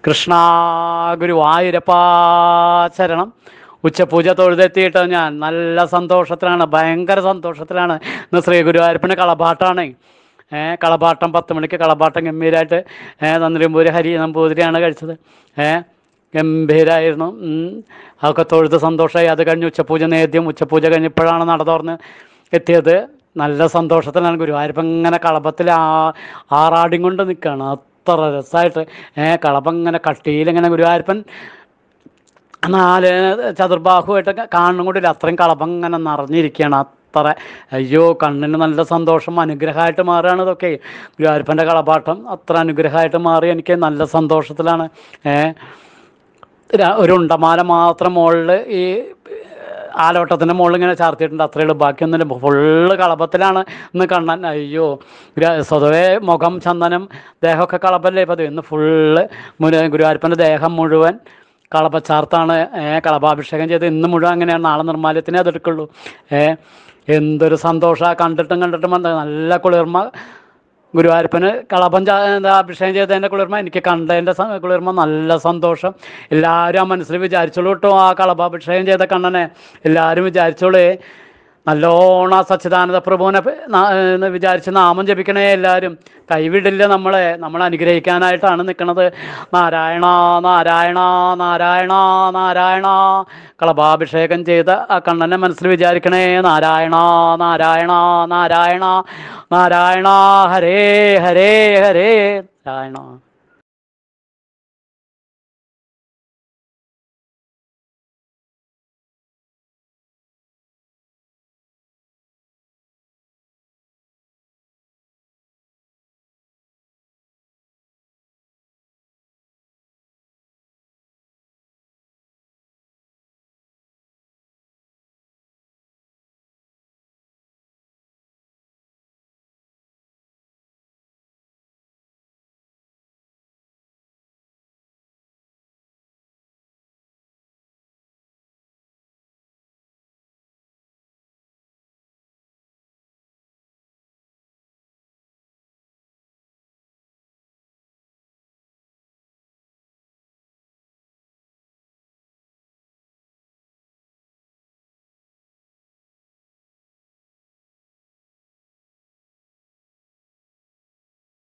കൃഷ്ണ ഗുരുവായൂരപ്പാ ശരണം. ഉച്ചപൂജ തൊഴുതെത്തിയിട്ട് ഞാൻ നല്ല സന്തോഷത്തിലാണ്, ഭയങ്കര സന്തോഷത്തിലാണ്. ഇന്ന് ശ്രീ ഗുരുവായൂരപ്പന് കളഭാട്ടാണ്. കളഭാട്ടം 10 മണിക്ക് കളഭാട്ടം ഗംഭീരമായിട്ട് തന്ത്രിമ്പൂര് ഹരി നമ്പൂതിരിയാണ് കഴിച്ചത്. ഗംഭീരമായിരുന്നു. അതൊക്കെ തൊഴുത് സന്തോഷമായി. അത് കഴിഞ്ഞ് ഉച്ചപൂജ നേദ്യം, ഉച്ചപൂജ കഴിഞ്ഞപ്പോഴാണ് നട തുറന്ന് എത്തിയത്. നല്ല സന്തോഷത്തിലാണ്. ഗുരുവായൂരപ്പൻ ഇങ്ങനെ കളഭത്തിൽ ആറാടിയും കൊണ്ട് നിൽക്കുകയാണ്. അത്ര രസമായിട്ട് കളഭം ഇങ്ങനെ കട്ടിയിലിങ്ങനെ ഗുരുവായൂരപ്പൻ 4 ചതുർബാഹുവായിട്ട് കാണും കൂടില്ല, അത്രയും കളഭം ഇങ്ങനെ നിറഞ്ഞിരിക്കുകയാണ്. അത്ര അയ്യോ കണ്ണിന് നല്ല സന്തോഷം, അനുഗ്രഹമായിട്ട് മാറുകയാണ് ഇതൊക്കെ. ഗുരുവായൂരപ്പൻ്റെ കളഭാട്ടം അത്ര അനുഗ്രഹമായിട്ട് മാറി. എനിക്ക് നല്ല സന്തോഷത്തിലാണ്. ഒരു ഉണ്ടമാല മാത്രം മുകളിൽ ഈ ആലോട്ടത്തിൻ്റെ മുകളിൽ ഇങ്ങനെ ചാർത്തിയിട്ടുണ്ട്, അത്രയേ ഉള്ളൂ. ബാക്കിയൊന്നുമില്ല, ഫുള്ള് കളഭത്തിലാണ് ഇന്ന് കണ്ണൻ. അയ്യോ സ്വതവേ മുഖം ചന്ദനം ദേഹമൊക്കെ കളഭല്ലേ പതിവ്. ഇന്ന് ഫുള്ള് ഗുരുവായൂരപ്പൻ്റെ ദേഹം മുഴുവൻ കളഭച്ചാർത്താണ്. കളഭാഭിഷേകം ചെയ്ത് ഇന്ന് മുഴുവൻ അങ്ങനെയാണ്. നാളെ നിർമ്മാല്യത്തിനേ അതെടുക്കുള്ളൂ. എന്തൊരു സന്തോഷമാണ്. കണ്ടിട്ടും നല്ല കുളിർമ. ഗുരുവായൂരപ്പന് കളഭം അഭിഷേകം ചെയ്തതിൻ്റെ കുളിർമ, എനിക്ക് കണ്ടതിൻ്റെ കുളിർമ, നല്ല സന്തോഷം. എല്ലാവരും ആ മനസ്സിൽ വിചാരിച്ചോളൂ കേട്ടോ, ആ കളഭാഭിഷേകം ചെയ്ത കണ്ണനെ എല്ലാവരും വിചാരിച്ചോളേ. നല്ലോണം സച്ചിദാനന്ദ പ്രഭുവിനെ വിചാരിച്ച് നാമം ജപിക്കണേ എല്ലാവരും. കൈവിടില്ല നമ്മളെ അനുഗ്രഹിക്കാനായിട്ടാണ് നിൽക്കുന്നത്. നാരായണ നാരായണ നാരായണ നാരായണ. കളഭാഭിഷേകം ചെയ്ത ആ കണ്ണനെ മനസ്സിൽ വിചാരിക്കണേ. നാരായണ നാരായണ നാരായണ നാരായണ ഹരേ ഹരേ ഹരേ നാരായണ.